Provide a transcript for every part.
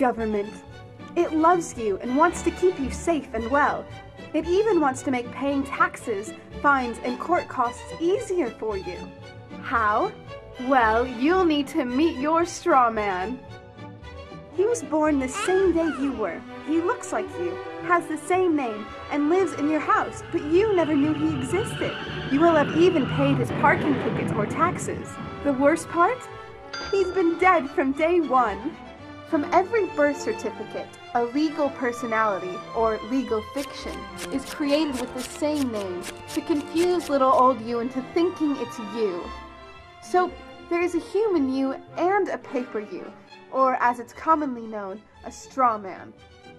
government. It loves you and wants to keep you safe and well. It even wants to make paying taxes, fines, and court costs easier for you. How? Well, you'll need to meet your Strawman. He was born the same day you were. He looks like you, has the same name, and lives in your house, but you never knew he existed. You will have even paid his parking tickets or taxes. The worst part? He's been dead from day one. From every birth certificate, a legal personality, or legal fiction, is created with the same name to confuse little old you into thinking it's you. So, there is a human you and a paper you, or as it's commonly known, a strawman.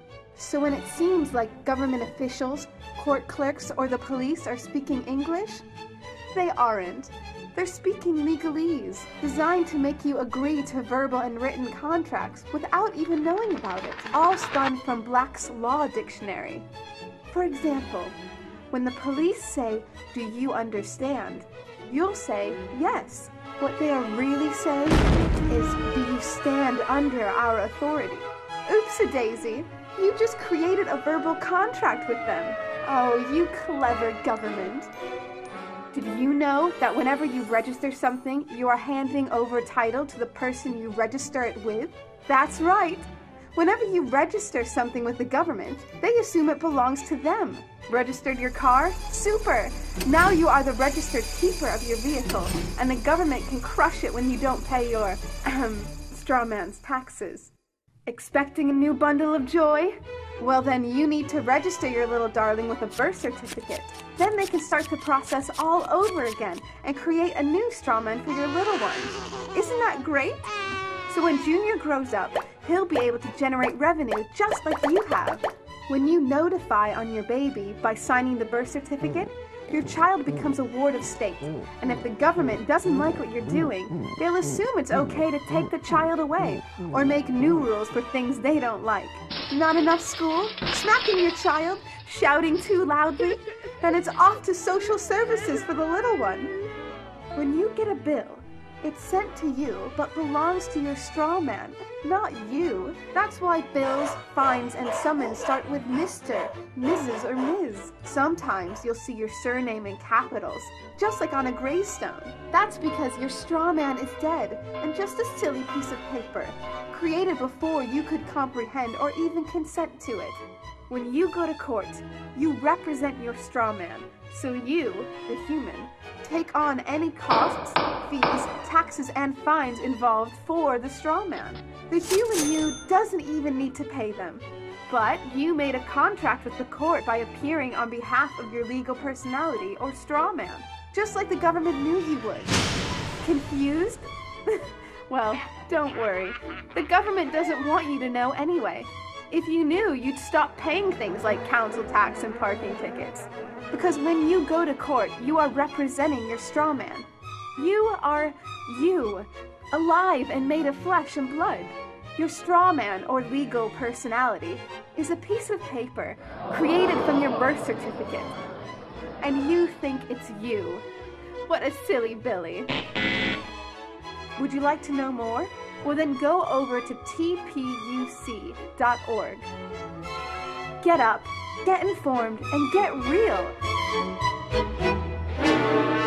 So when it seems like government officials, court clerks, or the police are speaking English, they aren't. They're speaking legalese, designed to make you agree to verbal and written contracts without even knowing about it, all spun from Black's Law Dictionary. For example, when the police say, "Do you understand?" you'll say, "Yes." What they are really saying is, "Do you stand under our authority?" Oops-a-daisy, you just created a verbal contract with them. Oh, you clever government. Did you know that whenever you register something, you are handing over title to the person you register it with? That's right. Whenever you register something with the government, they assume it belongs to them. Registered your car? Super! Now you are the registered keeper of your vehicle, and the government can crush it when you don't pay your, strawman's taxes. Expecting a new bundle of joy? Well then you need to register your little darling with a birth certificate. Then they can start the process all over again and create a new strawman for your little one. Isn't that great? So when Junior grows up, he'll be able to generate revenue just like you have. When you notify on your baby by signing the birth certificate, your child becomes a ward of state, and if the government doesn't like what you're doing, they'll assume it's okay to take the child away, or make new rules for things they don't like. Not enough school? Smacking your child? Shouting too loudly? Then it's off to social services for the little one. When you get a bill, it's sent to you, but belongs to your strawman, not you. That's why bills, fines, and summons start with Mr., Mrs., or Ms. Sometimes you'll see your surname in capitals, just like on a gravestone. That's because your strawman is dead, and just a silly piece of paper, created before you could comprehend or even consent to it. When you go to court, you represent your strawman, so you, the human, take on any costs, fees, taxes, and fines involved for the strawman. The human you doesn't even need to pay them. But you made a contract with the court by appearing on behalf of your legal personality or strawman, just like the government knew you would. Confused? Well, don't worry. The government doesn't want you to know anyway. If you knew, you'd stop paying things like council tax and parking tickets. Because when you go to court, you are representing your strawman. You are you, alive and made of flesh and blood. Your strawman, or legal personality, is a piece of paper created from your birth certificate. And you think it's you. What a silly Billy. Would you like to know more? Well then go over to tpuc.org. Get up, get informed, and get real.